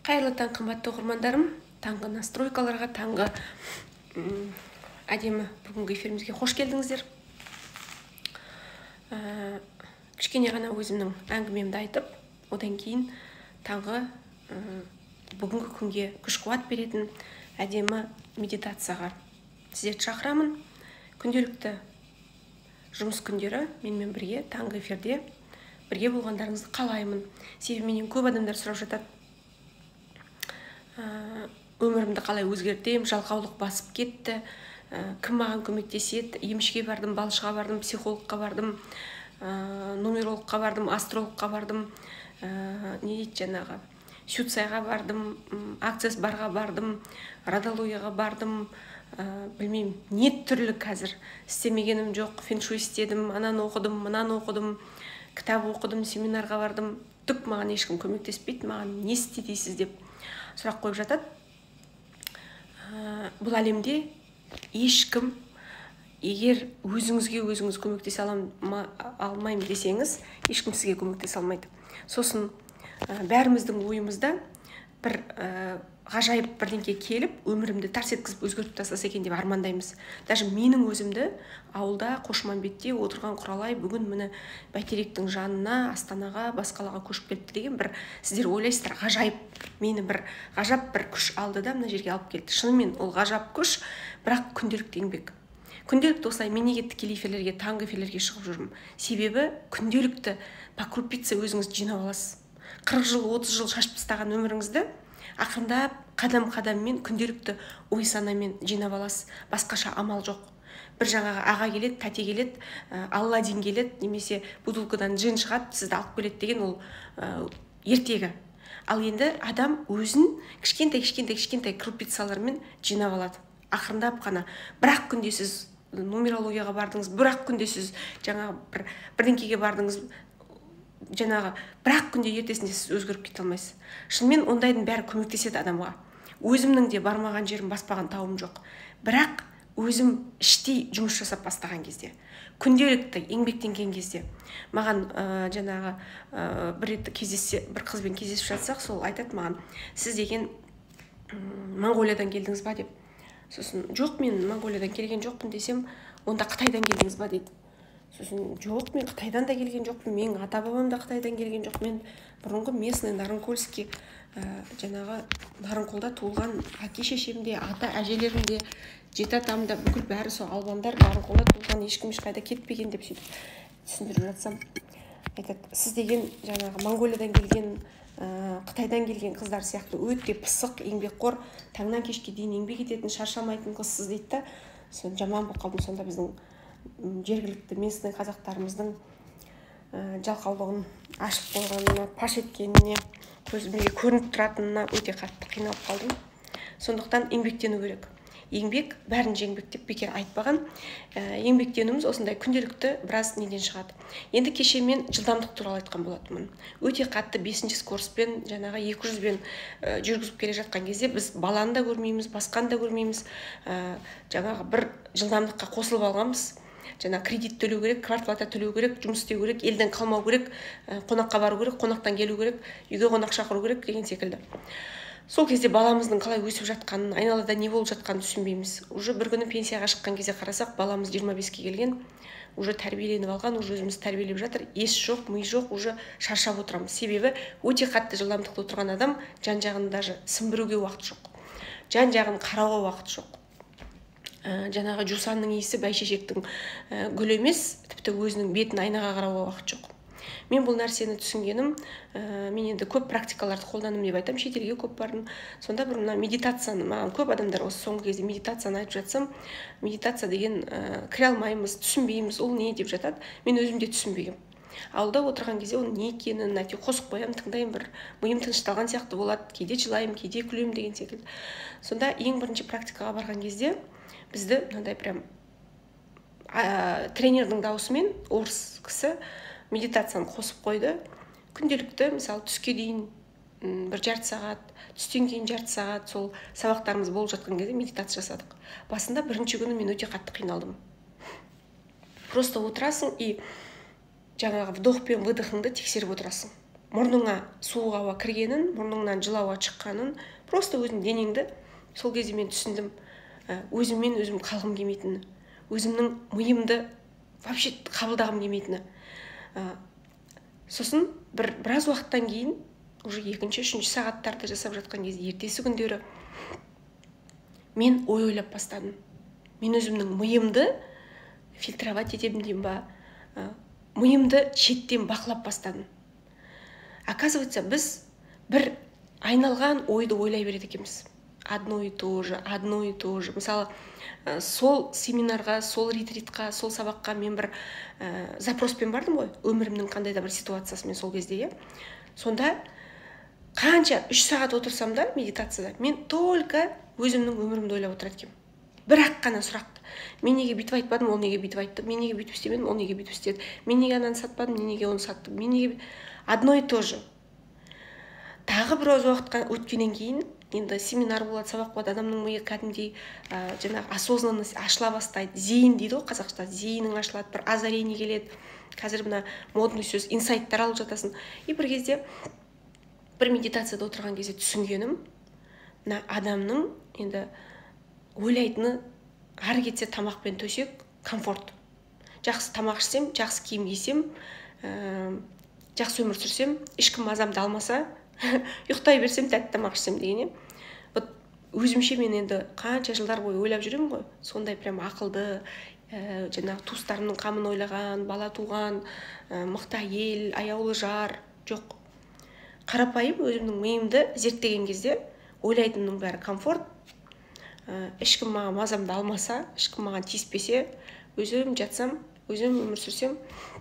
Қайырлы таң, қымбатты оқырмандарым. Таңғы настройкаларға, таңғы әдемі бүгінгі эфирімізге қош келдіңіздер. Кішкене ғана өзімнің әңгімемді айтып, одан кейін таңғы бүгінгі күнге күш-қуат беретін әдемі медитацияға сіздерді шақырамын. Күнделікті жұмыс күндері менімен бірге таңғы эфирде бірге болғандарыңызды қалаймын. Себебі менен көп адамдар сұрап жатады, өмірімді қалай өзгертем, жалқаулық басып кетті, кім маған көмектеседі, емшіге бардым, балшыға бардым, психологқа бардым, нумерологқа бардым, астрологқа бардым, не дейді жаңағы, сюцайға бардым, акцияс барға бардым, радиологияға бардым, білмеймін, не түрлі қазір істемегенім жоқ, фэншуй істедім, ананы оқыдым, мынаны оқыдым, кітап оқыдым, семинарға бардым, түк маған ешкім көмектеспейді, маған не істе дейсіз деп сұрақ қойып жатады. Бұл әлемде ешкім, егер өзіңізге өзіңіз көмектесе алмаймын десеңіз, ешкім сізге көмектесе алмайды. Сосын бәріміздің ойымызда бір ғажайып бірдеңке келіп, өмірімді тарс еткізіп өзгертіп тастаса екен деп армандаймыз. Даже менің өзімді ауылда Қошманбетте отырған Құралай бүгін міне бәйтеректің жанына, Астанаға, басқалаға көшіп кетті деген бір сіздер ойлайсыздар, ғажайып, мені бір ғажап бір күш алды да мына жерге алып келді. Шынымен ол ғажап күш, бірақ күнделікті еңбек. Күнделікті осылай мен неге тікелей эфирлерге, таңғы эфирлерге шығып жүрмін? Себебі күнделікті по крупице өзіңізді жинап аласыз. 40 жыл, 30 жыл шашып тастаған өміріңізді ақырындап қадам-қадаммен күнделікті ой-санамен жинап аласыз. Басқаша амал жоқ. Бір жаңағы аға келеді, тәте келеді, Алладин келеді, немесе бутылкадан джин шығады, сізді алып келеді деген ол ертегі. Ал енді адам өзін кішкентай крупицалармен жинап алады. Ақырындап қана. Бірақ күнде сіз нумерологияға бардыңыз, бірақ күнде сіз жаңағы бірдеңкеге бардыңыз, жаңағы бірақ күнде ертесінде сіз өзгеріп кете алмайсыз. Шынымен ондайдың бәрі көмектеседі адамға. Өзімнің де бармаған жерім, баспаған тауым жоқ. Бірақ өзім іштей жұмыс жасап бастаған кезде, күнделікті еңбектенген кезде, маған жаңағы бір қызбен кездесіп жатсақ, сол айтады маған, сіз деген Монғолиядан келдіңіз ба деп. Сосын жоқ, мен Монғолиядан келген жоқпын десем, онда Қытайдан келдіңіз ба дейді. Сосын жоқ, мен Қытайдан да келген жоқпын, мен ата-бабам да Қытайдан келген жоқ, мен бұрынғы местный Нарынкольский жаңағы Нарынколда туылған әке-шешем де, ата-әжелерім де, жеті атам да, бүкіл бәрі сол албандар, Нарынколда туылған, ешкім ешқайда кетпеген деп сөйтіп түсіндіріп жатсам, айтады, сіз деген жаңағы Монғолиядан келген, Қытайдан келген қыздар сияқты өте пысық, еңбекқор, таңнан кешке дейін еңбек ететін, шаршамайтын қызсыз дейді да. Сон жаман болып қалдым, сонда біздің жергілікті местный қазақтарымыздың жалқаулығын ашып қойғанына, паш еткеніне, көзімге көрініп тұратынына өте қатты қиналып қалдым. Сондықтан еңбектену керек. Еңбек бәрін жеңбек деп бекер айтпаған. Еңбектенуіміз осындай күнделікті біраз неден шығады. Енді кеше мен жылдамдық туралы айтқан болатынмын. Өте қатты 5-ші скороспен, жаңағы 200-бен жүргізіп келе жатқан кезде біз баланы да көрмейміз, басқаны да көрмейміз. Жаңағы бір жылдамдыққа қосылып алғанбыз. Жаңа кредит төлеу керек, квартплата төлеу керек, жұмыс істеу керек, елден қалмау керек, қонаққа бару керек, қонақтан келу керек, үйге қонақ шақыру керек деген секілді. Сол кезде баламыздың қалай өсіп жатқанын, айналада не болып жатқанын түсінбейміз. Уже бір күні пенсияға шыққан кезде қарасақ, баламыз 25-ке келген, уже тәрбиеленіп алған, уже өзіміз тәрбиелеп жатыр, ес жоқ, ми жоқ, уже шаршап отырамыз. Себебі өте қатты жылдамдықта отырған адам жан-жағын даже сіңбіруге уақыт жоқ. Жан-жағын қарауға уақыт жоқ. Жаңағы жусанның иісі бәйшешектің гүлі емес, тіпті өзінің бетін айнаға қарауға уақыт жоқ. Мен бұл нәрсені түсінгенім, мен енді көп практикаларды қолданым деп айтам, шетелге көп бардым. Сонда бір медитацияны, маған көп адамдар осы соңғы кезде медитацияны айтып жатсам, медитация деген кіре алмаймыз, түсінбейміз, ол не деп жатады. Мен өзім де түсінбеймін. Ауылда отырған кезде оның не екенін қосып қоямын, тыңдаймын, бір миым тынышталған сияқты болады, кейде жылаймын, кейде күлемін деген секілді. Сонда ең бірінші практикаға барған кезде бізді мынандай прям тренердің даусымен орыс кісі медитацияны қосып қойды. Күнделікті, мысалы, түске дейін бір жарты сағат, түстен кейін жарты сағат сол сабақтарымыз болып жатқан кезде медитация жасадық. Басында бірінші күні мен өте қатты қиналдым. Просто отырасың и жаңағы вдох пен выдохыңды тексеріп отырасың. мұрныңа суық ауа кіргенін, мұрныңнан жылы ауа шыққанын, просто өзің денеңді сол кезде мен түсіндім. Өзіммен өзім қалғым келмейтіні, өзімнің миымды вообще қабылдағым келмейтіні. Сосын біраз уақыттан кейін, уже екінші, үшінші сағаттарды жасап жатқан кезде, ертесі күндері мен ойлап бастадым. Мен өзімнің миымды фильтровать етемін деймін ба, миымды шеттен бақылап бастадым. Оказывается, біз бір айналған ойды ойлай береді екенбіз. Одно и то же. Мысалы, сол семинарға, сол ретритқа, сол сабаққа мен бір запроспен бардым ғой, өмірімнің қандай да бір ситуациясымен сол кезде, Сонда қанша 3 сағат отырсам да медитацияда, мен только өзімнің өмірімді ойлап отырады екенмін. Бірақ қана сұрақты. Мен неге бүйтіп айтпадым, ол неге бүйтіп айтты, мен неге бүйтіп істемедім, ол неге бүйтіп істеді, мен неге ананы сатпадым, мен неге оны саттым, мен неге одно и то же. Тағы біраз уақытқа өткеннен кейін, енді семинар болады, сабақ болады, адамның миы кәдімгідей жаңағы осознанность ашыла бастайды. Зейін дейді ғой қазақша, зейінің ашылады, бір озарение келеді. Қазір мына модный сөз, инсайттар алып жатасың. И бір кезде бір медитацияда отырған кезде түсінгенім, мына адамның енді ойлайтыны ары кетсе тамақпен төсек, комфорт. Жақсы тамақ ішсем, жақсы киім кисем, жақсы өмір сүрсем, ешкім мазамды алмаса, ұйықтай берсем, тәтті тамақ ішсем деген. Вот өзімше мен енді қанша жылдар бойы ойлап жүремін ғой, сондай прям ақылды, жаңағы туыстарымның қамын ойлаған, бала туған, мықты әйел, аяулы жар жоқ. Қарапайым өзімнің миымды зерттеген кезде ойлайтынның бәрі комфорт, ешкім маған мазамды алмаса, ешкім маған тиіспесе, өзім жатсам, өзім өмір сүрсем,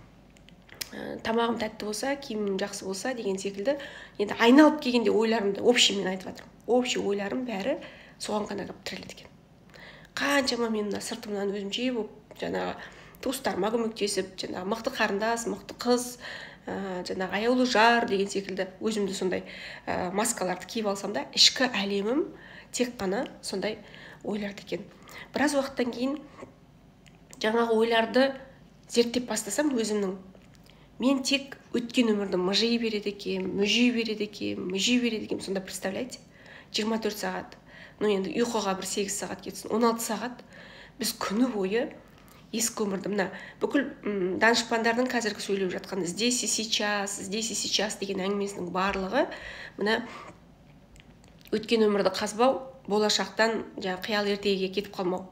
тамағым тәтті болса, киімім жақсы болса деген секілді, енді айналып келгенде ойларымды общий мен айтып жатырмын. Общий ойларым бәрі соған ғана кіріп тіреледі екен. Қаншама мен мына сыртымнан өзімше болып, жаңағы туыстарыма көмектесіп, жаңағы мықты қарындас, мықты қыз, жаңағы аяулы жар деген секілді өзімді сондай маскаларды киіп алсам да, ішкі әлемім тек қана сондай ойларды екен. Біраз уақыттан кейін жаңағы ойларды зерттеп бастасам өзімнің, мен тек өткен өмірді мыжи береді екен, мүжи береді екен, сонда представляете, 24 сағат. Ну енді ұйқыға бір 8 сағат кетсін, 16 сағат біз күні бойы ескі өмірді, мына бүкіл данышпандардың қазіргі сөйлеп жатқан здесь и сейчас деген әңгімесінің барлығы мына өткен өмірді қазбау, болашақтан қиял ертегіге кетіп қалмау.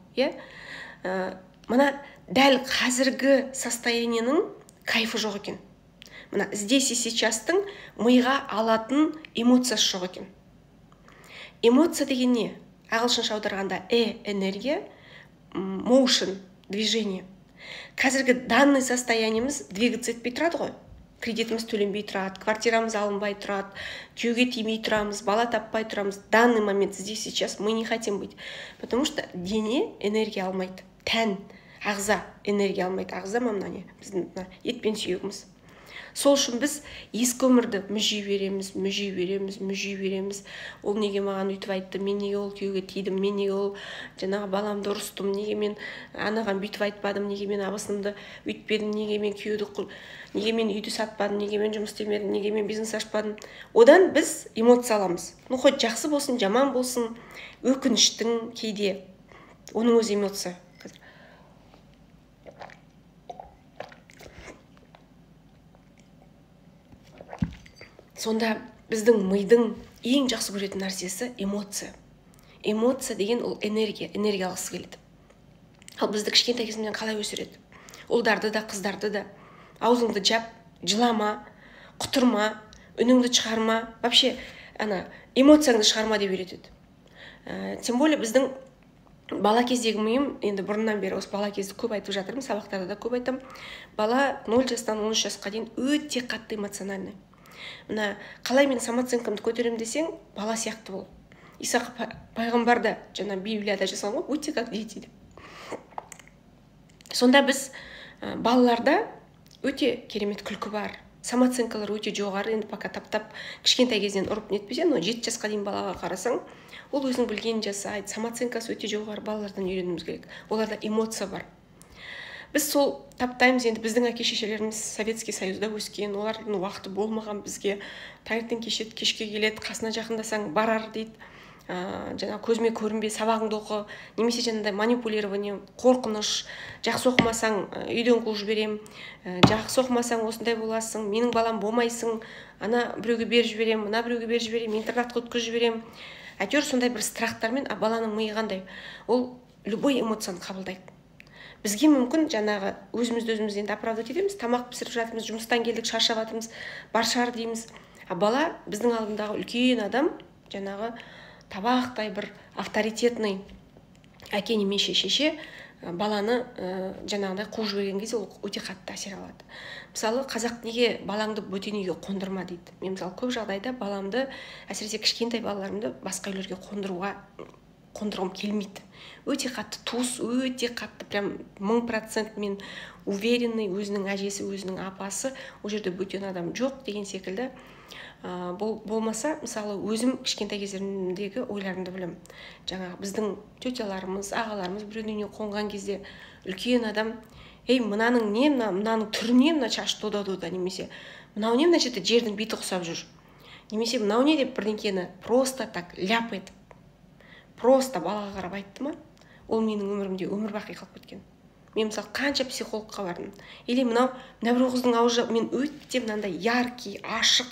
Мына дәл қазіргі состояниенің кайфы жоқ екен. Мына здесь и сейчастың миға алатын эмоциясы жоқ екен. Эмоция деген не? Ағылшынша аударғанда энергия, motion, движение. Қазіргі данный состояниеміз двигаться етпей тұрады ғой. Кредитіміз төленбей тұрады, квартирамыз алынбай тұрады, күйеуге тимей тұрамыз, бала таппай тұрамыз. Данный момент здесь сейчас мы не хотим быть. Потому что дене энергия алмайды. Тән, ағза энергия алмайды. Ағза мына не? Біздің ет пен сүйегіміз. Сол үшін біз ескі өмірді мүжи береміз. Ол неге маған өйтіп айтты, мен неге ол күйеуге тидім, мен неге ол жаңағы баламды ұрыстым, неге мен анаған бүйтіп айтпадым, неге мен абысынымды үйтпедім, неге мен үйді сатпадым, неге мен жұмыс істемедім, неге мен бизнес ашпадым. Одан біз эмоция аламыз. Ну, хоть жақсы болсын, жаман болсын, өкініштің кейде оның өзі эмоция. Сонда біздің мидың ең жақсы көретін нәрсесі эмоция. Эмоция деген ол энергия алғысы келеді. Ал бізді кішкентай кезімнен қалай өсіреді? Ұлдарды да, қыздарды да аузыңды жап, жылама, құтырма, үніңді шығарма, вообще эмоцияңды шығарма деп үйретеді. Тем более біздің бала кездегі миым, енді бұрыннан бері осы бала кезді көп айтып жатырмын, сабақтарда да көп айтам. Бала 0 жастан 13 жасқа дейін өте қатты эмоциональный. Мына қалай мен самооценкамды көтерем десең, бала сияқты бол. Исақ пайғамбар да жаңа Библияда жазған ғой, өте как дети деп. Сонда біз балаларда өте керемет күлкі бар, самооценкалар өте жоғары, енді пока таптап кішкентай кезден ұрып нетпесе, но 7 жасқа дейін балаға қарасаң, ол өзінің білгенін жасайды, самооценкасы өте жоғары, балалардан үйренуіміз керек. Оларда эмоция бар. біз сол таптаймыз. Енді біздің әке шешелеріміз Советский Союзда өскен, олардың уақыты болмаған бізге. Таңертең кешке келеді, қасына жақындасаң барар дейді. Жаңа көзіме көрінбе, сабағыңды оқы, немесе жаңағыдай манипулирование, қорқыныш, жақсы оқымасаң үйден қуып жіберем, жақсы оқымасаң осындай боласың, менің балам болмайсың, ана біреуге беріп жіберем, мына біреуге беріп жіберем, интернатқа өткізіп жіберем. Әйтеуір сондай бір страхтармен баланың миы қандай, ол любой эмоцияны қабылдайды. Бізге мүмкін жаңағы өзімізді енді оправдать етеміз, тамақ пісіріп жатырмыз, жұмыстан келдік, шаршап жатырмыз, бар шығар дейміз. Бала біздің алдындағы үлкен адам, жаңағы табақтай бір авторитетный әке немесе шеше баланы жаңағыдай қуып жіберген кезде ол өте қатты әсер алады. Мысалы, қазақ неге балаңды бөтен үйге қондырма дейді. Мен мысалы көп жағдайда баламды, әсіресе кішкентай балаларымды басқа үйлерге қондырғым келмейді. Өте қатты туыс, өте қатты, прям 1000% мен уверенный, өзінің әжесі, өзінің апасы, ол жерде бөтен адам жоқ деген секілді. Болмаса, мысалы, өзім кішкентай кездерімдегі ойларымды білем. Жаңағы біздің тетяларымыз, ағаларымыз біреудің үйіне қонған кезде үлкен адам, мынаның не, мынаның түрі не, мына шаш дода, немесе мынау не, мына жерде жердің беті ұқсап жүр, немесе мынау не деп бірдеңкені просто так ляп етіп, просто балаға қарап айтты ма, ол менің өмірімде өмір бақи қалып кеткен. Мен мысалы қанша психологқа бардым. Или мынау бір қыздың аузы, мен өте мынандай яркий, ашық,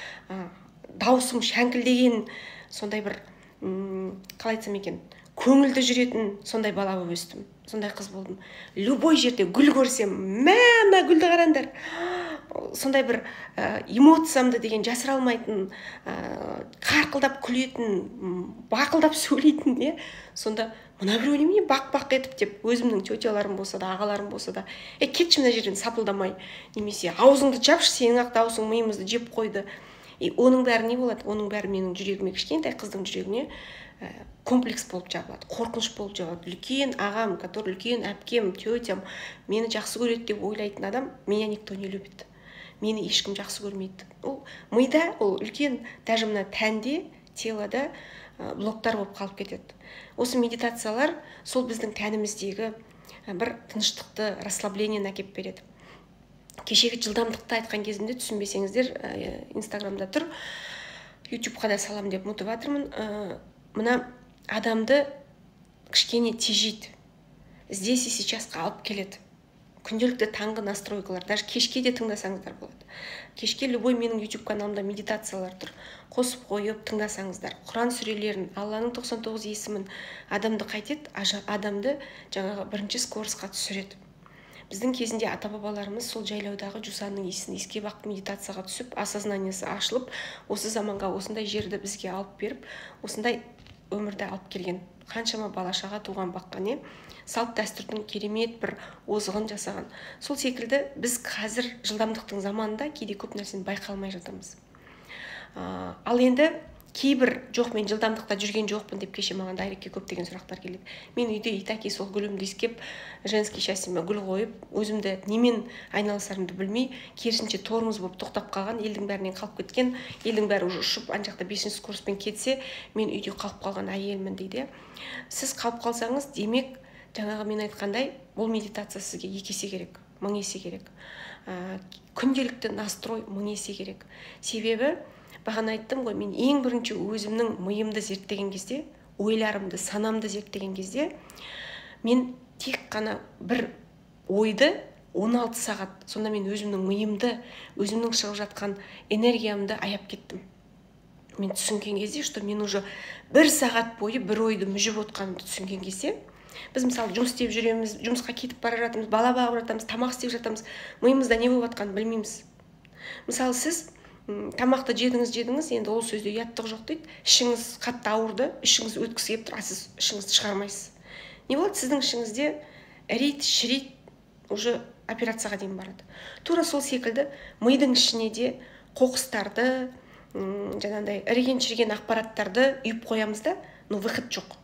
даусым шәңкілдеген, сондай бір, қалай айтсам екен, көңілді жүретін сондай бала болып өстім. Сондай қыз болдым. Любой жерде гүл көрсем, мына гүлді қараңдар. Сондай бір эмоциямды деген жасыра алмайтын, қарқылдап күлетін, бақылдап сөйлейтін, сонда мына біреу немене бақ-бақ етіп деп, өзімнің тетяларым болса да, ағаларым болса да, кетші мына жерден сапылдамай, немесе аузыңды жапшы, сенің ақ даусың миымызды жеп қойды. Оның бәрі не болады? Оның бәрі менің жүрегіме, кішкентай қыздың жүрегіне комплекс болып жабылады, қорқыныш болып жабылады. Үлкен ағам, который үлкен әпкем, тетям мені жақсы көреді деп ойлайтын адам, меня никто не любит. Мені ешкім жақсы көрмейді. Ол мида, ол үлкен, даже мына тәнде, телода блоктар болып қалып кетеді. Осы медитациялар сол біздің тәніміздегі бір тыныштықты, расслаблениені әкеп береді. Кешегі жылдамдықты айтқан кезімде түсінбесеңіздер, Инстаграмда тұр, ютубқа да салам деп ұмытып жатырмын. Мына адамды кішкене тежейді, здесь и сейчасқа алып келеді. Күнделікті таңғы настройкалар, даже кешке де тыңдасаңыздар болады. Кешке любой менің ютуб каналымда медитациялар тұр. Қосып қойып тыңдасаңыздар. Құран сүрелерін, Алланың 99 есімін, адамды қайтеді, адамды жаңағы бірінші скоросқа түсіреді. Біздің кезінде ата-бабаларымыз сол жайлаудағы жусанның иісін иіскеп ақ медитацияға түсіп, осознаниясы ашылып, осы заманға осындай жерді бізге алып беріп, осындай өмірді алып келген. Қаншама балашаға туған баққан, салт дәстүрдің керемет бір озығын жасаған. Сол секілді біз қазір жылдамдықтың заманында кейде көп нәрсені байқалмай жатамыз. Ал енді кейбір жоқ, мен жылдамдықта жүрген жоқпын деп кеше маған дайректке көптеген сұрақтар келеді. Мен үйде итаки сол гүлімді иіскеп, женский счастьеме гүл қойып, өзімді немен айналысарымды білмей, керісінше тормоз болып тоқтап қалған, елдің бәрінен қалып кеткен, елдің бәрі ұшып, ана жақта 5-ші скороспен кетсе, мен үйде қалып қалған әйелмін дейді. Сіз қалып қалсаңыз, демек, жаңағы мен айтқандай, бұл медитация сізге 2 есе керек, 1000 есе керек. Күнделікті настрой 1000 есе керек. Себебі бағана айттым ғой, мен ең бірінші өзімнің миымды зерттеген кезде, ойларымды, санамды зерттеген кезде, мен тек қана бір ойды 16 сағат, сонда мен өзімнің миымды, өзімнің шығып жатқан энергиямды аяп кеттім. Мен түсінген кезде, что мен уже 1 сағат бойы бір ойды мүжіп отқанымды түсінген кезде, біз мысалы жұмыс істеп жүреміз, жұмысқа кетіп бара жатырмыз, бала бағып жатамыз, тамақ істеп жатамыз, миымызда не болып жатқанын білмейміз. Мысалы, сіз тамақты жедіңіз, енді ол сөзде ұяттық жоқ дейді. Ішіңіз қатты ауырды, ішіңіз өткісі келіп тұр, сіз ішіңізді шығармайсыз. Не болады? Сіздің ішіңізде ірейт, шірейт, уже операцияға дейін барады. Тура сол секілді мидың ішіне де қоқыстарды, жаңағыдай іреген-шіреген ақпараттарды үйіп қоямыз да, но выход жоқ.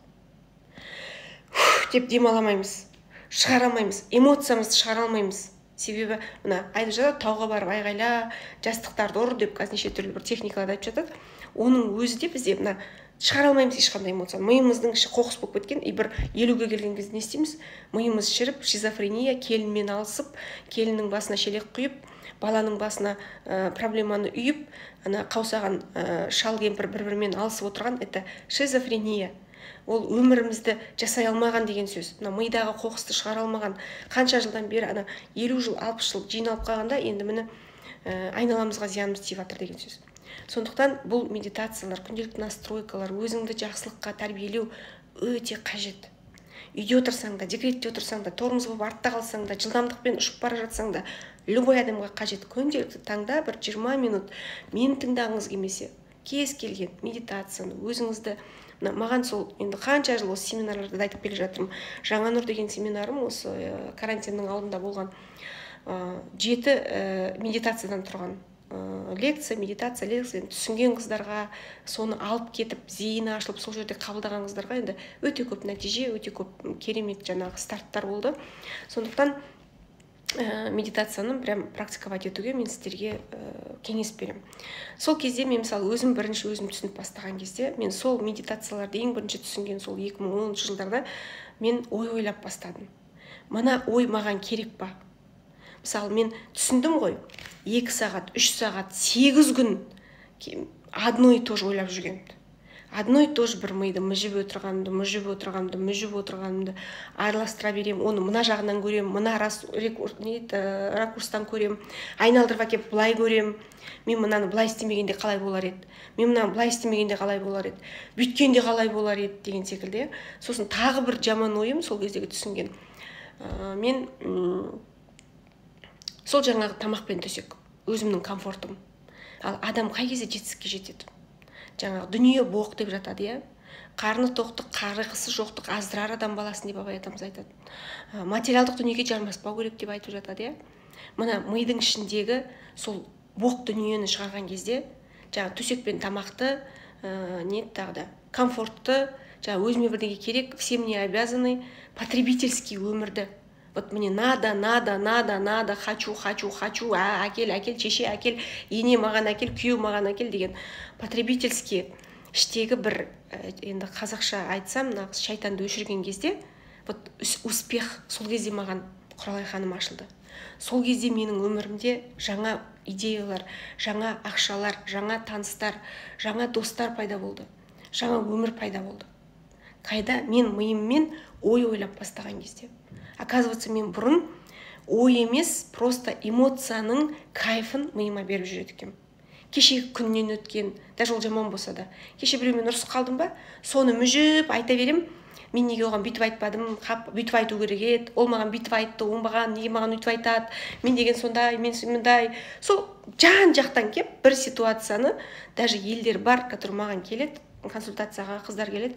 Деп демаламаймыз, шығарамаймыз, эмоциямызды шығара алмаймыз. Себебі мына айтып жатады, тауға барып айғайла, жастықтарды ұр деп қазір неше түрлі бір техникаларды айтып жатады. оның өзі де бізде мына шығара алмаймыз ешқандай эмоцияны. Миымыздың іші қоқыс болып кеткен. И бір 50-ге келген кезде не істейміз? Миымыз шіріп, шизофрения, келінмен алысып, келіннің басына шелек құйып, баланың басына проблеманы үйіп, ана қаусаған шал кемпір бір-бірімен алысып отырған, это шизофрения. Ол өмірімізді жасай алмаған деген сөз. Мына мидағы қоқысты шығара алмаған, қанша жылдан бері ана 50 жыл, 60 жыл жиналып қалғанда, енді міне айналамызға зиянымыз тиіп жатыр деген сөз. Сондықтан бұл медитациялар, күнделікті настройкалар, өзіңді жақсылыққа тәрбиелеу өте қажет. Үйде отырсаң да, декретте отырсаң да, тормоз болып артта қалсаң да, жылдамдықпен ұшып бара жатсаң да, любой адамға қажет. Күнделікті таңда бір 20 минут мені тыңдағыңыз келмесе, кез келген медитацияны өзіңізді, маған сол енді қанша жыл осы семинарларда айтып келе жатырмын. Жаңа нұр деген семинарым осы карантиннің алдында болған 7 медитациядан тұрған лекция, медитация, лекция түсінген қыздарға, соны алып кетіп, зейіні ашылып, сол жерде қабылдаған қыздарға енді өте көп нәтиже, өте көп керемет жаңағы старттар болды. Сондықтан медитацияны прям практиковать етуге мен сіздерге кеңес беремін. Сол кезде мен мысалы өзім түсініп бастаған кезде, мен сол медитацияларды ең бірінші түсінген сол 2010 жылдарда мен ойлап бастадым. Мына ой маған керек па? Мысалы мен түсіндім ғой, 2 сағат, 3 сағат, 8 күн одно и то же ойлап жүргенімді. Одно и то же бір миды мүжіп отырғанымды араластыра берем, оны мына жағынан көрем, мына ракурстан көрем, айналдырып әкеп былай көрем, мен мынаны былай істемегенде қалай болар еді, мен мынаны былай істемегенде қалай болар еді, бүйткенде қалай болар еді деген секілді. Сосын тағы бір жаман ойым сол кездегі түсінген. Мен сол жаңағы тамақпен төсек, өзімнің комфортым. Ал адам қай кезде жетістікке жетеді? Жаңағы дүние боқ деп жатады, иә? Қарны тоқтық, қарғысы жоқтық аздырар адам баласын деп абай атамыз айтады. Материалдық дүниеге жармаспау керек деп айтып жатады, иә? Мына мидың ішіндегі сол боқ дүниені шығарған кезде, жаңағы төсек пен тамақты, комфортты, жаңағы өзіме бірдеңе керек, всем не обязаны, потребительский өмірді. Вот мне надо, хочу, әкел, шеше әкел, ене маған әкел, күйеу маған әкел деген потребительский іштегі бір, енді қазақша айтсам, шайтанды өшірген кезде, вот успех сол кезде маған Құралай ханым ашылды. Сол кезде менің өмірімде жаңа идеялар, жаңа ақшалар, жаңа таныстар, жаңа достар пайда болды. Жаңа өмір пайда болды. Қайда мен миыммен ой ойлап бастаған кезде. Оказывается, мен бұрын ой емес, просто эмоцияның кайфын миыма беріп жүреді екенмін. Кешегі күннен өткен, даже ол жаман болса да, кеше біреумен ұрысып қалдым ба, соны мүжіп айта берем, мен неге оған бүйтіп айтпадым, бүйтіп айту керек еді, ол маған бүйтіп айтты, оңбаған, неге маған өйтіп айтады, мен деген сондай, мен мындай. Сол жан жақтан кеп бір ситуацияны, даже елдер бар, который маған келеді, консультацияға қыздар келеді,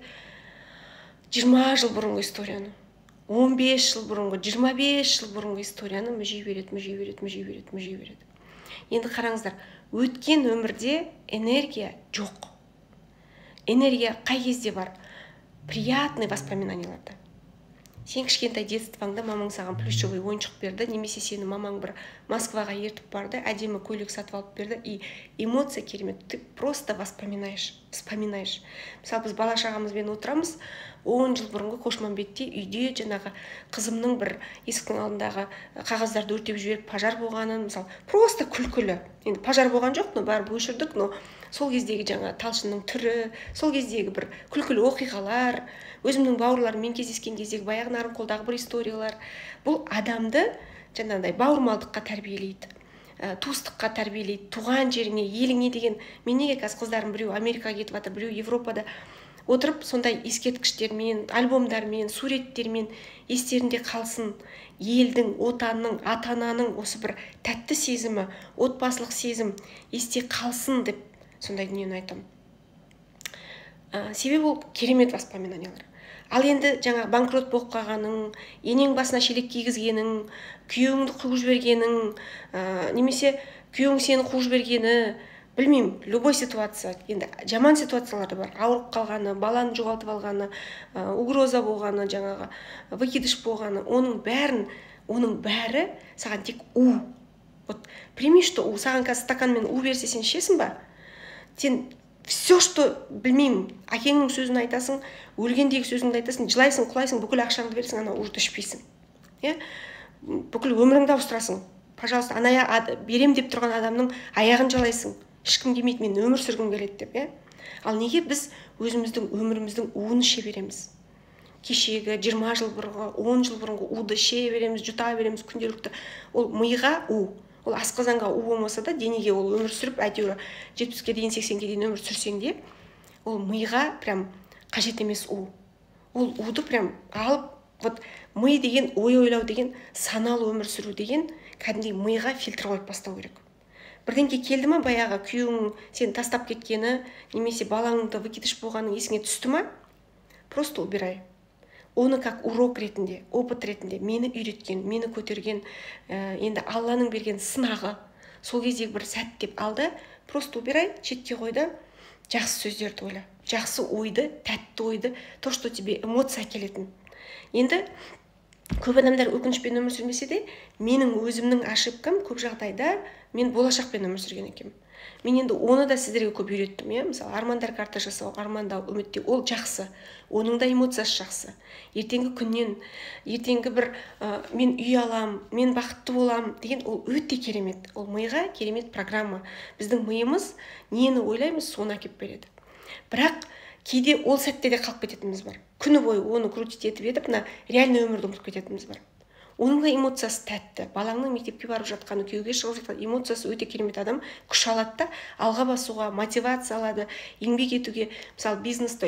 20 жыл бұрынғы историяны, 15 жыл бұрынғы, 25 жыл бұрынғы историяны мүжей береді. Енді қараңыздар, өткен өмірде энергия жоқ. Энергия қай кезде бар? Приятный воспоминанияларда. Сен кішкентай детствоңда мамаң саған плюшевый ойыншық берді, немесе сені мамаң бір Москваға ертіп барды, әдемі көйлек сатып алып берді, и эмоция керемет. Ты просто вспоминаешь. Мысалы, біз бала шағамызбен отырамыз, 10 жыл бұрынғы Қошмамбетте үйде жаңағы қызымның бір есіктің алдындағы қағаздарды өртеп жіберіп пожар болғанын, мысалы, просто күлкілі. Енді пожар болған жоқ, но бәрі өшірдік, но сол кездегі жаңа талшынның түрі, сол кездегі бір күлкілі оқиғалар, өзімнің бауырларыммен кездескен кездегі баяғы Нарынқолдағы бір историялар, бұл адамды жаңағыдай бауырмалдыққа тәрбиелейді, туыстыққа тәрбиелейді, туған жеріңе, еліңе деген. Мен неге қазір қыздарым біреу Америкаға кетіп жатыр, біреу Европада отырып, сондай ескерткіштермен, альбомдармен, суреттермен естерінде қалсын елдің, отанның, ата-ананың осы бір тәтті сезімі, отбасылық сезім есте қалсын деп сондай дүниені айтамын. Себебі ол керемет воспоминаниялар. Ал енді жаңа банкрот болып қалғаның, енең басына шелек кигізгенің, күйеуіңді қуып жібергенің, немесе күйеуің сені қуып жібергені, білмеймін, любой ситуация, енді жаман ситуациялар бар, ауырып қалғаны, баланы жоғалтып алғаны, угроза болғаны, жаңағы выкидыш болғаны, оның бәрі саған тек у. Вот прими, что у, саған қазір стаканмен у берсе, сен ішесің ба? Сен Все, что білмеймін, әкеңнің сөзін айтасың, өлгендегі сөзіңді айтасың, жылайсың, құлайсың, бүкіл ақшаңды бересің, ана уже ішпейсің. Бүкіл өміріңді ауыстырасың. Пожалуйста, ана берем деп тұрған адамның аяғын жалайсың. Ешкім келмейді, мен өмір сүргім келеді деп. Ал неге біз өзіміздің өміріміздің уын іше береміз? Кешегі 20 жыл бұрынғы, 10 жыл бұрынғы уды іше береміз, жұта береміз күнделікті. Ол миға у. Ол асқазанға у болмаса да, денеге ол өмір сүріп, әйтеуір 70-ке дейін, 80-ке дейін өмір сүрсең де, ол миға прям қажет емес у. Ол уды прям алып, вот ми деген, ой ойлау деген, саналы өмір сүру деген, кәдімгідей миға фильтр қойып бастау керек. Бірдеңке келді ма, баяғы күйеуің сені тастап кеткені, немесе балаңды выкидыш болғаның есіңе түсті ма? Просто убирай. Оны как урок ретінде, опыт ретінде мені үйреткен, мені көтерген, енді Алланың берген сынағы, сол кездегі бір сәт деп алды, просто убирай, шетке қойды, жақсы сөздерді ойла, жақсы ойды, тәтті ойды, то, что тебе эмоция әкелетін. Енді көп адамдар өкінішпен өмір сүрмесе де, менің өзімнің ошибкам көп жағдайда мен болашақпен өмір сүрген екенмін. Мен енді оны да сіздерге көп үйреттім, мысалы армандар карта жасау, армандау, үміттеу, ол жақсы. Оның да эмоциясы жақсы. Ертеңгі күннен, ертеңгі бір мен үй алам, мен бақытты болам деген ол өте керемет. Ол миға керемет программа. Біздің миымыз нені ойлаймыз, соны әкеп береді. Бірақ кейде ол сәтте де қалып кететініміз бар. Күні бойы оны крутить етіп едіп, реальный өмірді ұмытып кететініміз бар. Оның да эмоциясы тәтті. Балаңның мектепке барып жатқаны, күйеуге шығып жатқан эмоциясы өте керемет. Адам күш алады да, алға басуға, мотивация алады, еңбек етуге, мысалы бизнесті,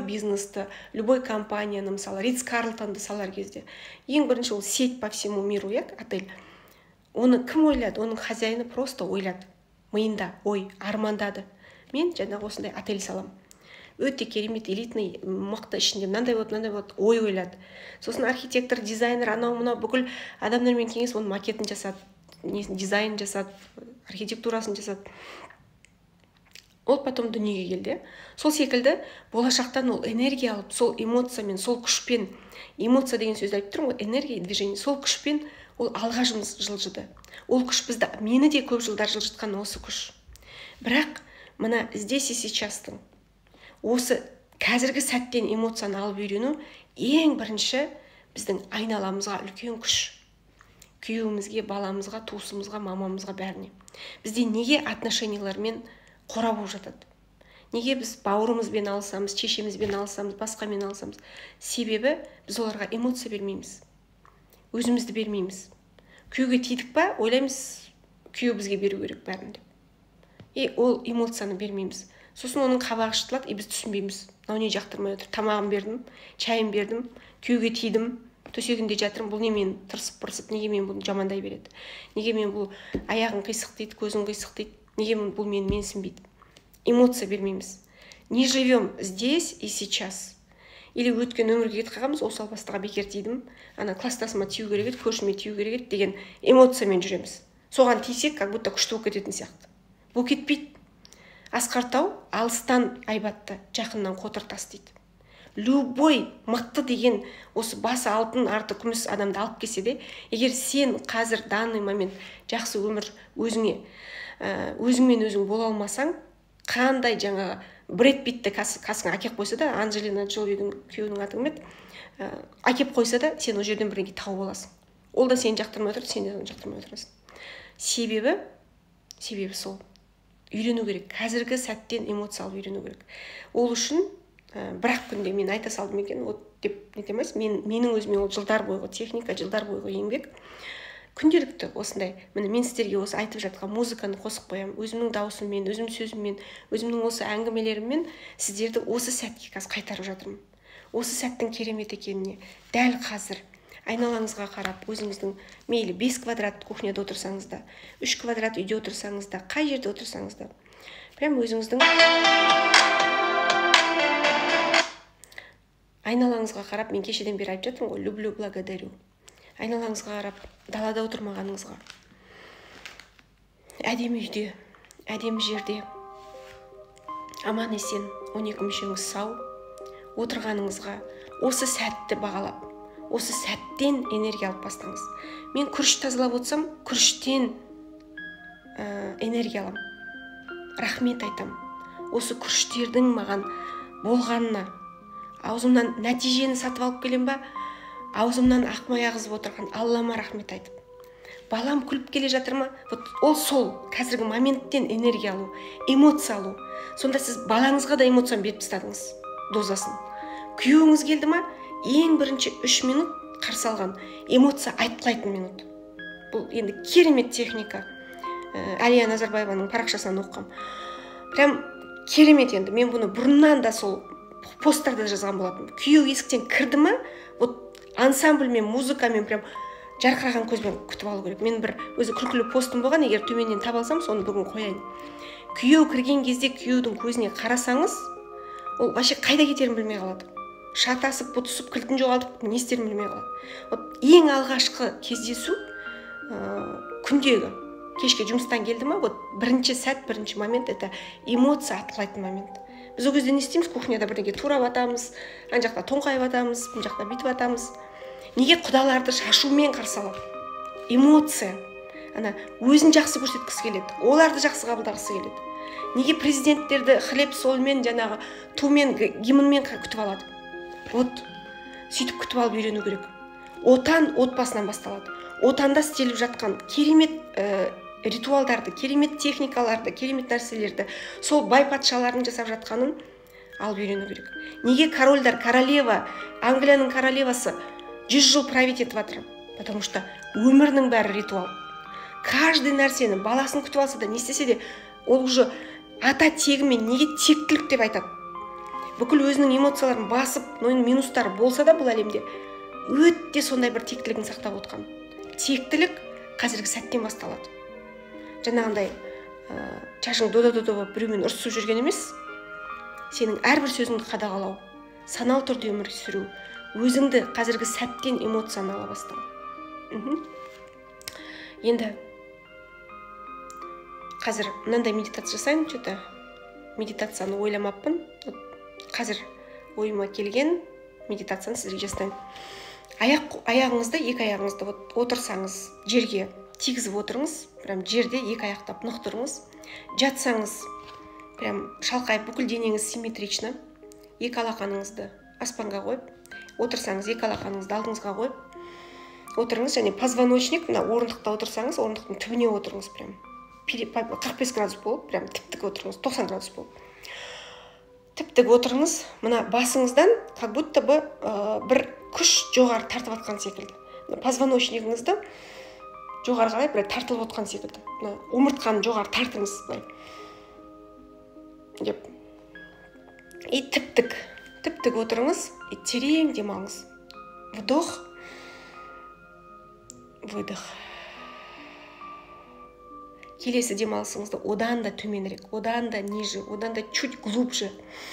любой компанияны, мысалы Ритц Карлтонды салар кезде. Ең бірінші ол сеть по всему миру, отель. Оны кім ойлады? Оның хозяйны просто ойлады. Миында ой, армандады. Мен жаңағы осындай отель салам. Өте керемет, элитный, мықты ішінде мынандай вот ой ойлады. Сосын архитектор, дизайнер, анау-мынау бүкіл адамдармен кеңес оның макетін жасады, дизайн жасады, архитектурасын жасады. Ол потом дүниеге келді. Сол секілді болашақтан ол энергия алып, сол эмоциямен, сол күшпен, эмоция деген сөзді айтып тұрмын, энергия, движение, сол күшпен ол алға жылжыды. Ол күш бізді, мені де көп жылдар жылжытқан осы күш. Бірақ мына здесь и сейчас-тың осы қазіргі сәттен эмоцияны алып үйрену ең бірінші біздің айналамызға үлкен күш. Күйеуімізге, баламызға, туысымызға, мамамызға, бәріне. Бізде неге отношениялармен қора болып жатады? Неге біз бауырымызбен алысамыз, шешемізбен алысамыз, басқамен алысамыз? Себебі біз оларға эмоция бермейміз. Өзімізді бермейміз. Күйеуге тидік па, ойлаймыз, күйеу бізге беру керек бәрін деп. Ол эмоцияны бермейміз. Сосын оның қабағы шытылады, біз түсінбейміз. Мынау не жақтырмай отыр? Тамағын бердім, чайын бердім, күйеуге тидім, төсегінде жатырмын, бұл не мен тырысып-пырысып, неге мен бұны жамандай береді? Неге мен бұл аяғын қисық дейді, көзін қисық дейді? Неге бұл менсінбейді? Эмоция бермейміз. Не живем здесь и сейчас. Или өткен өмірге кетіп қалғанбыз, осал бастыға бекер тидім, ана кластасыма тию керек еді, көршіме тию керек еді деген эмоциямен жүреміз. Соған тисек, как будто күшті болып кететін сияқты. Бұл кетпейді. Асқар тау алыстан айбатты, жақыннан қотыр тас дейді. Любой мықты деген осы басы алтын, арты күміс адамды алып келсе де, егер сен қазір данный момент жақсы өмір өзіңмен өзің бола алмасаң, қандай жаңағы Брэд Питті қасыңа әкеп қойса да, Анджелина Джолидің күйеуінің аты кім еді, әкеп қойса да, сен ол жерден бірдеңе тауып аласың. Ол да сені жақтырмай отырады, сен де оны жақтырмай отырасың. Себебі сол. Үйрену керек. Қазіргі сәттен эмоция алып үйрену керек. Ол үшін бірақ күнде мен айта салдым екен, деп нетемес, менің өзіме ол жылдар бойғы техника, жылдар бойғы еңбек. Күнделікті осындай, мен сіздерге осы айтып жатқан музыканы қосып қоямын, өзімнің даусыммен, өзімнің сөзіммен, өзімнің осы әңгімелеріммен сіздерді осы сәтке қазір қайтарып жатырмын. Осы сәттің керемет екеніне дәл қазір айналаңызға қарап, өзіңіздің мейлі 5 квадрат кухняда отырсаңыз да, 3 квадрат үйде отырсаңыз да, қай жерде отырсаңыз да, прям өзіңіздің айналаңызға қарап, мен кешеден бері айтып жатырмын ғой, люблю, благодарю. Айналаңызға қарап, далада отырмағаныңызға, әдемі үйде, әдемі жерде, аман есен, 12 мүшеңіз сау, отырғаныңызға, осы сәтті бағалап, осы сәттен энергия алып бастаңыз. Мен күріш тазалап отырсам, күріштен энергия алам. Рахмет айтам. осы күріштердің маған болғанына, аузымнан нәтижені сатып алып келем ба, аузымнан ақ май ағызып отырған Аллама рахмет айтып, балам күліп келе жатыр ма, вот ол сол қазіргі моменттен энергия алу, эмоция алу. Сонда сіз балаңызға да эмоцияны беріп тастадыңыз, дозасын. Күйеуіңіз келді ма, ең бірінші 3 минут қарсы алған эмоция айтқылайтын минут. Бұл енді керемет техника. Әлия Назарбаеваның парақшасынан оқығам. Прям керемет енді. Мен бұны бұрыннан да сол посттарда жазған болатын. Күйеу есіктен кірді ма, вот ансамбльмен, музыкамен прям жарқыраған көзбен күтіп алу керек. Мен бір өзі күлкілі постым болған, егер төменнен таба алсам, соны бүгін қояйын. Күйеу кірген кезде күйеудің көзіне қарасаңыз, ол вообще қайда кетерін білмей қалады. Шатасып, бұтысып, кілтін жоғалтып, не істерін білмей қалады. Вот ең алғашқы кездесу күндегі кешке жұмыстан келді ма, вот бірінші сәт, бірінші момент, это эмоция атқылайтын момент. Біз ол кезде не істейміз? Кухняда бірдеңе турап атамыз, ана жақта тоңқайып атамыз, мына жақта бүйтіп атамыз. Неге құдаларды шашумен қарсы алады? Эмоция. Ана өзін жақсы көрсеткісі келеді, оларды жақсы қабылдағысы келеді. Неге президенттерді хлеб солмен, жаңағы тумен, гимнмен күтіп алады? Вот сөйтіп күтіп алып үйрену керек. Отан отбасынан басталады. Отанда істеліп жатқан керемет ритуалдарды, керемет техникаларды, керемет нәрселерді, сол бай патшалардың жасап жатқанын алып үйрену керек. Неге корольдар, королева, Англияның королевасы 100 жыл править етіп жатыр? Потому что өмірінің бәрі ритуал. Каждый нәрсені баласын күтіп алса да, не істесе де, ол уже ата тегімен неге тектілік деп айтады. Бүкіл өзінің эмоцияларын басып, минустары болса да бұл әлемде өтте сондай бір тектілігін сақтап отқан. Тектілік қазіргі сәттен басталады. Жаңағындай шашың дода-дода болып біреумен ұрсып жүрген емес, сенің әрбір сөзіңді қадағалау, саналы түрде өмір сүру, өзіңді қазіргі сәттен эмоцияны ала бастау. Енді қазір мынандай медитация жасайын, что-то медитацияны ойламаппын. Қазір ойыма келген медитацияны сізге жасайын. Аяғыңызды, екі аяғыңызды отырсаңыз, жерге тигізіп отырыңыз, прям жерде екі аяқтап нық тұрыңыз. Жатсаңыз, прям шалқайып, бүкіл денеңіз симметрично. Екі алақаныңызды аспанға қойып, отырсаңыз, екі алақаныңызды алдыңызға қойып отырыңыз, және позвоночник, мына орындықта отырсаңыз, орындықтың түбіне отырыңыз, прям 45 градус болып, прям тіп-тік отырыңыз, 90 градус болып. Тіп-тік отырыңыз, мына басыңыздан как будто бы бір күш жоғары тартып атқан секілді. Позвоночнигіңізді жоғары қарай бір тартылып отқан секілді. Омыртқаны жоғары тартыңыз былай. Деп. И тіп-тік отырыңыз, и терең демалыңыз. Вдох, выдох. Келесі демалысыңызды одан да төменірек, одан да ниже, одан да чуть глубже.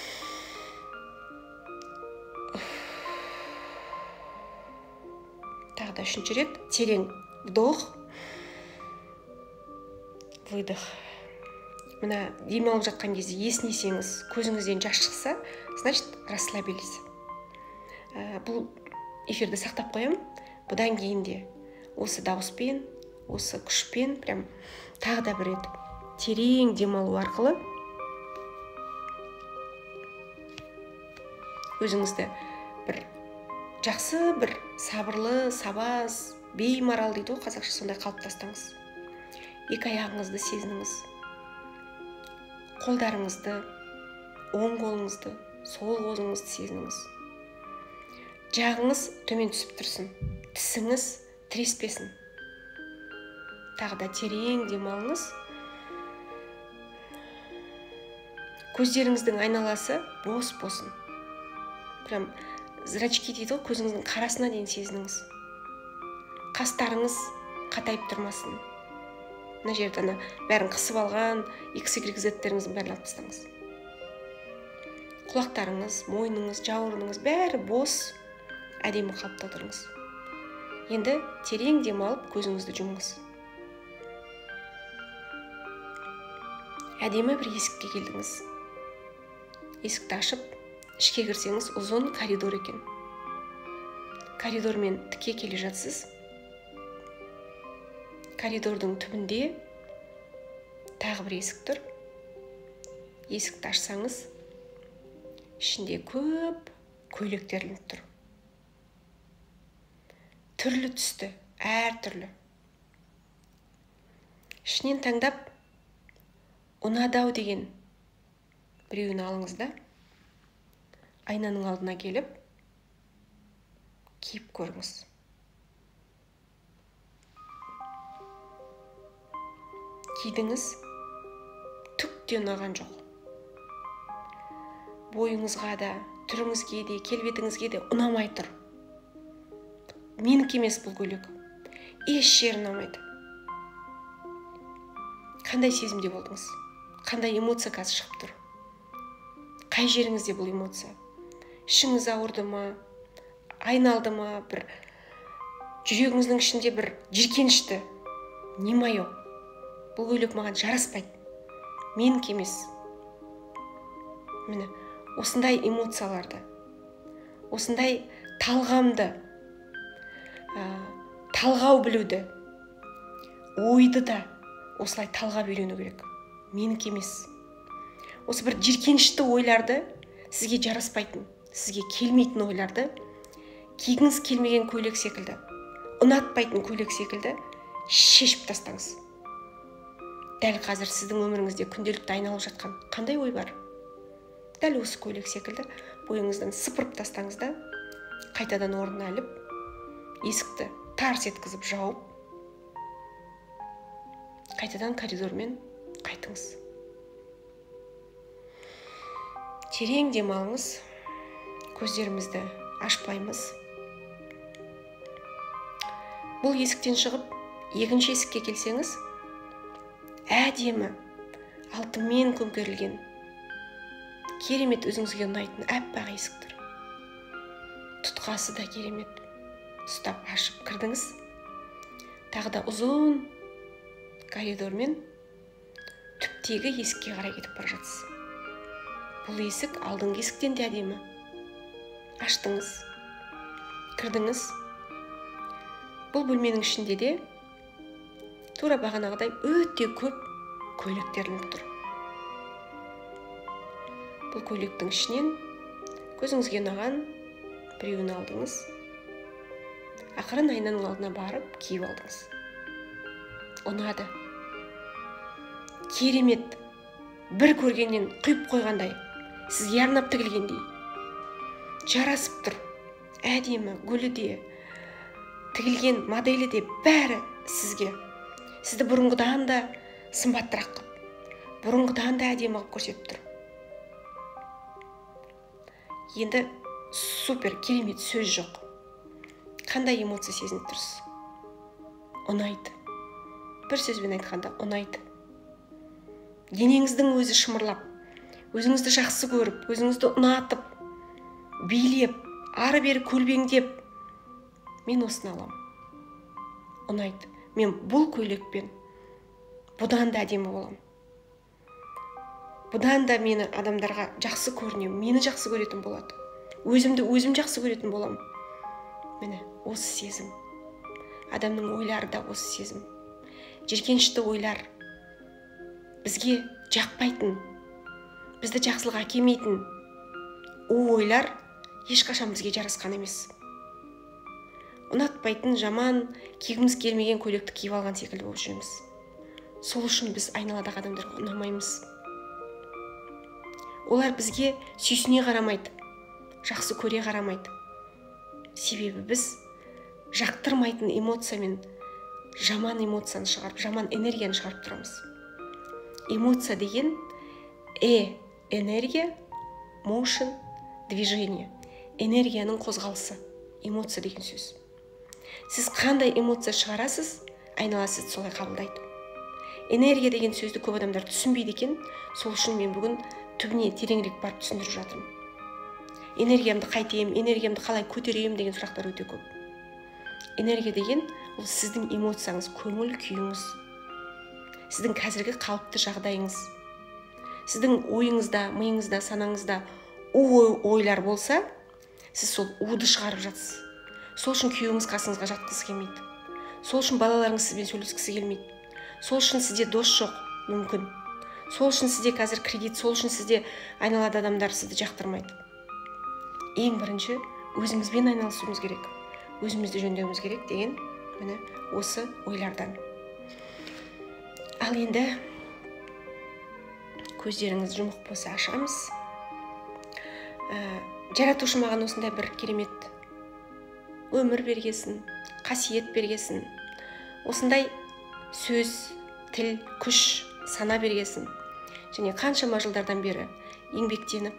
Тағы да үшінші рет, терең вдох, выдох. Мына демалып жатқан кезде есінесеңіз, көзіңізден жас шықса, значит, расслабились. Бұл эфирді сақтап қоям. Бұдан кейін де осы дауыспен, осы күшпен, прям тағы да бір рет терең демалу арқылы өзіңізді бір жақсы, бір сабырлы, сабаз, беймарал дейді ғой қазақша, сондай қалыптастыңыз. Екі аяғыңызды сезініңіз. Қолдарыңызды, оң қолыңызды, сол қолыңызды сезініңіз. Жағыңыз төмен түсіп тұрсын. Тісіңіз тіреспесін. Тағы да терең демалыңыз. Көздеріңіздің айналасы бос болсын. Прям зрачки дейді ғой, көзіңіздің қарасына дейін сезініңіз. Қастарыңыз қатайып тұрмасын. Мына жерді бәрін қысып алған XYZ-теріңіздің бәрін алып тастаңыз. Құлақтарыңыз, мойныңыз, жауырыныңыз бәрі бос, әдемі қалыпта тұрыңыз. Енді терең демалып көзіңізді жұмыңыз. Әдемі бір есікке келдіңіз. Есікті ашып, ішке кірсеңіз, ұзын коридор екен. Коридормен тіке келе жатсыз. Коридордың түбінде тағы бір есік тұр. есікті ашсаңыз, ішінде көп көйлектер ілініп тұр. Түрлі түсті, әр түрлі. Ішінен таңдап, ұнады-ау деген біреуін алыңыз да, айнаның алдына келіп, киіп көріңіз. Кидіңіз, түк те ұнаған жоқ. Бойыңызға да, түріңізге де, келбетіңізге де ұнамай тұр. Менікі емес бұл көйлек. Еш жері ұнамайды. Қандай сезімде болдыңыз? Қандай эмоция қазір шығып тұр? Қай жеріңізде бұл эмоция? Ішіңіз ауырды ма? Айналды ма? Бір жүрегіңіздің ішінде бір жиіркенішті. Не мое? Бұл көйлек маған жараспайды. Менікі емес. Міне, осындай эмоцияларды, осындай талғамды, талғау білуді, ойды да осылай талғап үйрену керек. Менікі емес. Осы бір жиіркенішті ойларды, сізге жараспайтын, сізге келмейтін ойларды, кигіңіз келмеген көйлек секілді, ұнатпайтын көйлек секілді шешіп тастаңыз. Дәл қазір сіздің өміріңізде күнделікті айналып жатқан қандай ой бар? Дәл осы көйлек секілді бойыңыздан сыпырып тастаңыз да, қайтадан орнына іліп, есікті тарс еткізіп жауып, қайтадан коридормен қайтыңыз. Терең демалыңыз, көздерімізді ашпаймыз. Бұл есіктен шығып, екінші есікке келсеңіз, әдемі, алтынмен көмкерілген, керемет өзіңізге ұнайтын әппақ есік тұр. Тұтқасы да керемет. Ұстап ашып кірдіңіз. Тағы да ұзын коридормен түптегі есікке қарай кетіп бара жатсыз. Бұл есік алдыңғы есіктен де әдемі. Аштыңыз, кірдіңіз. Бұл бөлменің ішінде де тура бағанағыдай өте көп көйлектер ілініп тұр. Бұл көйлектің ішінен көзіңізге ұнаған біреуін алдыңыз. Ақырын айнаның алдына барып киіп алдыңыз. Ұнады. Керемет. Бір көргеннен құйып қойғандай, сізге арнап тігілгендей. Жарасып тұр. Әдемі, гүлі де, тігілген моделі де бәрі сізге. Сізді бұрынғыдан да сымбаттырақ қып, бұрынғыдан да әдемі қып көрсетіп тұр. Енді супер, керемет сөз жоқ. Қандай эмоция сезініп тұрсыз? Ұнайды. Бір сөзбен айтқанда ұнайды. Денеңіздің өзі шымырлап, өзіңізді жақсы көріп, өзіңізді ұнатып, билеп, ары-бері көлбеңдеп, мен осыны алам. Ұнайды. Мен бұл көйлекпен бұдан да әдемі болам. Бұдан да мені адамдарға жақсы көрінем, мені жақсы көретін болады. Өзімді өзім жақсы көретін болам. Міне, осы сезім. Адамның ойлары да осы сезім. Жиіркенішті ойлар, бізге жақпайтын, бізді жақсылық әкелмейтін ойлар ешқашан бізге жарасқан емес. Ұнатпайтын, жаман, кигіміз келмеген көйлекті киіп алған секілді болып жүреміз. Сол үшін біз айналадағы адамдарға ұнамаймыз. Олар бізге сүйсіне қарамайды, жақсы көре қарамайды. Себебі біз жақтырмайтын эмоциямен жаман эмоцияны шығарып, жаман энергияны шығарып тұрамыз. Эмоция деген энергия, motion, движение. Энергияның қозғалысы, эмоция деген сөз. Сіз қандай эмоция шығарасыз, айнала сізді солай қабылдайды. Энергия деген сөзді көп адамдар түсінбейді екен, сол үшін мен бүгін түбіне тереңірек барып түсіндіріп жатырмын. Энергиямды қайтем, энергиямды қалай көтерем деген сұрақтар өте көп. Энергия деген ол сіздің эмоцияңыз, көңіл күйіңіз, сіздің қазіргі қалыпты жағдайыңыз. Сіздің ойыңызда, миыңызда, санаңызда ойлар болса, сіз сол уды шығарып жатсыз. Сол үшін күйеуіңіз қасыңызға жатқысы келмейді. Сол үшін балаларыңыз сізбен сөйлескісі келмейді. Сол үшін сізде дос жоқ, мүмкін. Сол үшін сізде қазір кредит, сол үшін сізде айналада адамдар сізді жақтырмайды. Ең бірінші өзімізбен айналысуымыз керек, өзімізді жөндеуіміз керек деген міне осы ойлардан. Ал енді көздеріңіз жұмық болса ашамыз. Жаратушы маған осындай бір керемет өмір бергесін, қасиет бергесін, осындай сөз, тіл, күш, сана бергесін. Және қаншама жылдардан бері еңбектеніп,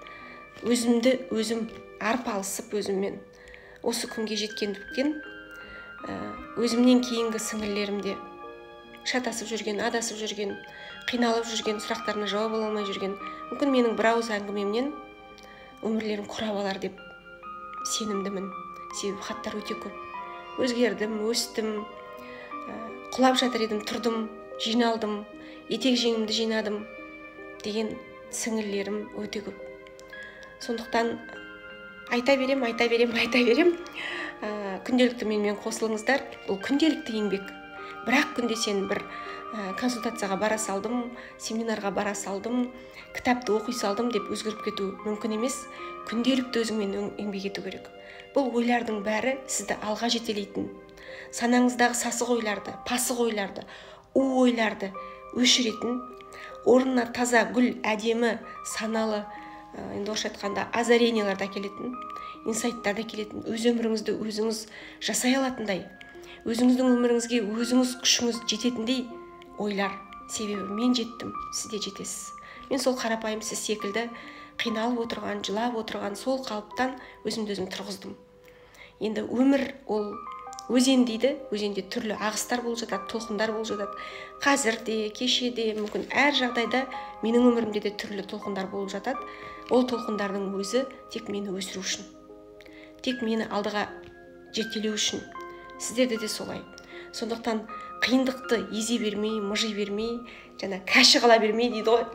өзім арпалысып өзіммен осы күнге жеткендіктен, өзімнен кейінгі сіңілерімде шатасып жүрген, адасып жүрген, қиналып жүрген, сұрақтарына жауап ала алмай жүрген, мүмкін менің бір ауыз әңгімемнен өмірлерін құрап алар деп сенімдімін. Себебі хаттар өте көп. Өзгердім, өстім, құлап жатыр едім, тұрдым, жиналдым, етек жеңімді жинадым деген сіңілерім өте көп. Сондықтан айта берем. Күнделікті менімен қосылыңыздар. Бұл күнделікті еңбек. Бірақ күнде сен бір консультацияға бара салдым, семинарға бара салдым, кітапты оқи салдым деп өзгеріп кету мүмкін емес. Күнделікті өзіңмен еңбек ету керек. Бұл ойлардың бәрі сізді алға жетелейтін, санаңыздағы сасық ойларды, пасық ойларды, у ойларды өшіретін, орнына таза, гүл, әдемі, саналы, енді орысша айтқанда озаренияларды әкелетін, инсайттарды әкелетін, өз өміріңізді өзіңіз жасай алатындай, өзіңіздің өміріңізге өзіңіз күшіңіз жететіндей ойлар. Себебі мен жеттім, сіз де жетесіз. Мен сол қарапайым сіз секілді қиналып отырған, жылап отырған сол қалыптан өзімді өзім тұрғыздым. Енді өмір ол өзен дейді, өзенде түрлі ағыстар болып жатады, толқындар болып жатады. Қазірде, кешеде, мүмкін әр жағдайда менің өмірімде де түрлі толқындар болып жатады. Ол толқындардың өзі тек мені өсіру үшін, тек мені алдыға жетелеу үшін. Сіздерде де солай. Сондықтан қиындықты езе бермей, мыжи бермей, жаңа кәші қыла бермей дейді ғой.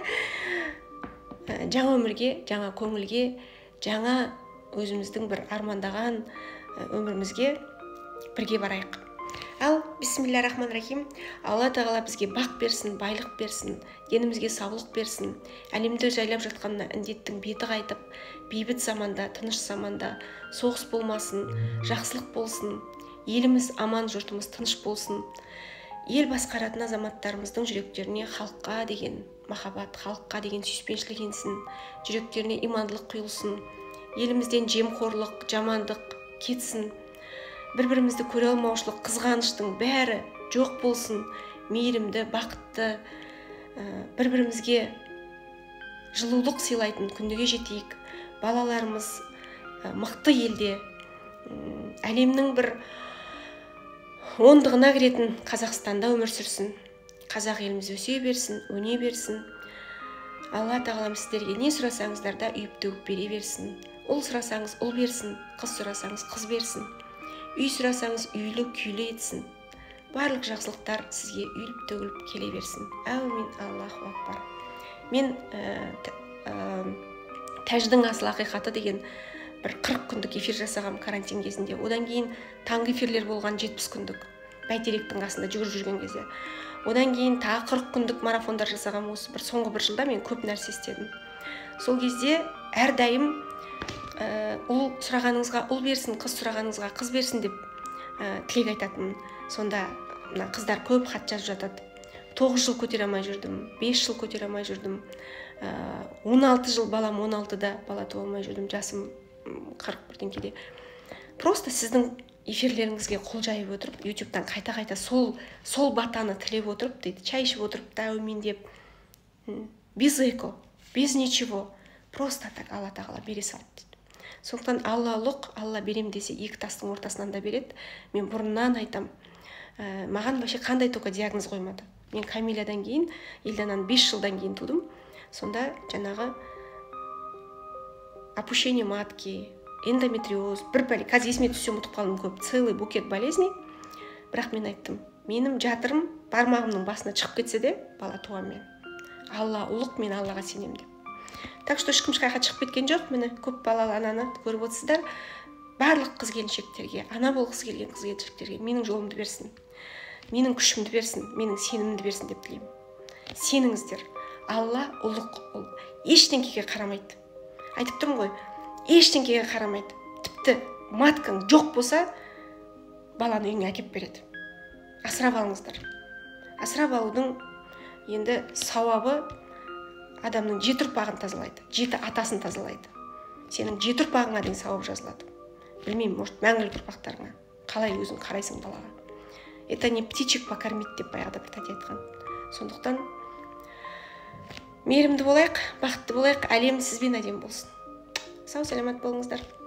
Жаңа өмірге, жаңа көңілге, жаңа өзіміздің бір армандаған өмірімізге бірге барайық. Ал бисмиллахир-рахманир-рахим. Алла тағала бізге бақ берсін, байлық берсін, денімізге саулық берсін. Әлемді жайлап жатқанына індеттің беті қайтып, бейбіт заманда, тыныш заманда соғыс болмасын, жақсылық болсын. Еліміз аман, жұртымыз тыныш болсын. Ел басқаратын азаматтарымыздың жүректеріне халыққа деген махаббат, халыққа деген сүйіспеншілік енсін, жүректеріне имандылық құйылсын. Елімізден жемқорлық, жамандық кетсін. Бір-бірімізді көре алмаушылық, қызғаныштың бәрі жоқ болсын. Мейірімді, бақытты, бір-бірімізге жылулық сыйлайтын күнге жетейік. Балаларымыз мықты елде, әлемнің бір ондығына кіретін Қазақстанда өмір сүрсін. Қазақ еліміз өсе берсін, өне берсін. Алла тағалам сіздерге не сұрасаңыздар да үйіп төгіп бере берсін. Ұл сұрасаңыз ұл берсін, қыз сұрасаңыз қыз берсін. Үй сұрасаңыз үйлі күйлі етсін. Барлық жақсылықтар сізге үйіліп төгіліп келе берсін. Әумин, Аллаху акбар. Мен тәждің асыл ақиқаты деген бір 40 күндік эфир жасағам карантин кезінде. Одан кейін таңғы эфирлер болған 70 күндік. Бәйтеректің қасында жүгіріп жүрген кезде. Одан кейін тағы 40 күндік марафондар жасағам. Осы бір соңғы бір жылда мен көп нәрсе істедім. Сол кезде әрдайым ұл сұрағаныңызға ұл берсін, қыз сұрағаныңызға қыз берсін деп тілек айтатын. Сонда қыздар көп хат жазып жатады. 9 жыл көтере алмай жүрдім, 5 жыл көтере алмай жүрдім. 16 жыл балам 16-да бала туа алмай жүрдім, жасым 41-ден кейде. Просто сіздің эфирлеріңізге қол жайып отырып, ютубтан қайта-қайта сол батаны тілеп отырып, дейді, чай ішіп отырып, дәумен деп, без эко, без ничего, просто так Алла тағала бере салды дейді. Сондықтан Алла ұлық, Алла берем десе екі тастың ортасынан да береді. Мен бұрыннан айтам, маған вообще қандай только диагноз қоймады. Мен Камилядан кейін, Елдананы 5 жылдан кейін тудым. Сонда жаңағы опущение матки, эндометриоз, қазір есіме түссе ұмытып қалдым, көп, целый букет болезней. Бірақ мен айттым, менің жатырым бармағымның басына шығып кетсе де, бала туамын. Алла ұлық, мен Аллаға сенем деп. Так что ешкім шыққа шығып кеткен жоқ. Міне көп балалы ананы көріп отырсыздар. Барлық қыз-келіншектерге, ана болғысы келген қыз-келіншектерге менің жолымды берсін, менің күшімді берсін, менің сенімімді берсін деп тілеймін. сеніңіздер. Алла ұлық, ол ештеңкеге қарамайды. Айтып тұрмын ғой, ештеңкеге қарамайды. Тіпті маткаң жоқ болса, баланы үйіңе әкеп береді. Асырап алыңыздар. Асырап алудың енді сауабы адамның 7 ұрпағын тазалайды, 7 атасын тазалайды. Сенің 7 ұрпағыңа дейін сауап жазылады. Білмеймін, может, мәңгілік ұрпақтарыңа. Қалай өзің қарайсың балаға. Это не птичек покормить деп баяғыда бір тәте айтқан. Сондықтан мейірімді болайық, бақытты болайық, әлем сізбен әдемі болсын. Сау саламат болыңыздар.